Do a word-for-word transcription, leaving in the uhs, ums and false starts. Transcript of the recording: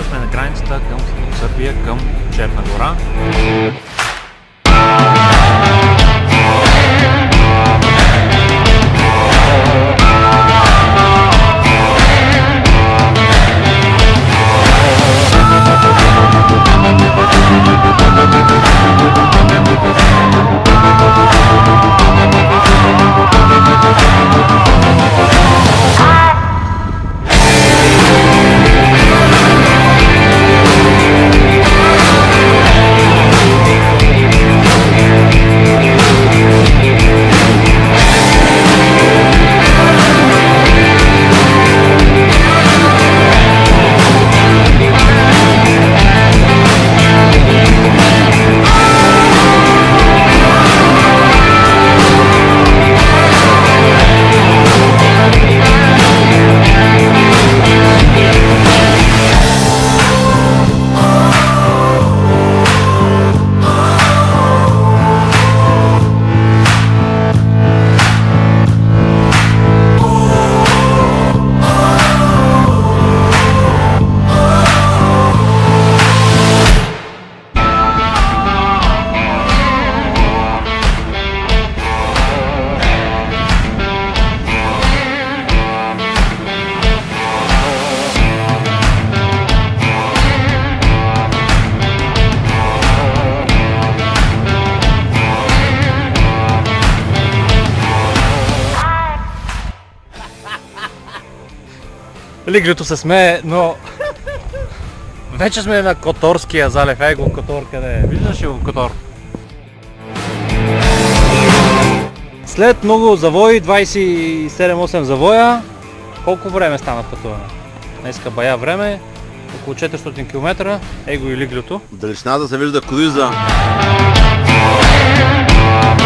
сме на границата към Сърбия, към Черна гора. Лиглито се смее, но вече сме на Которския залив. Ей го Котор, къде е? Виждаш ли го Котор? След много завои, двайсет и седем осем завоя, колко време стана пътуване? Днеска бая време, около четиристотин километра. Ей го и Лиглито. Далечината се вижда круиза.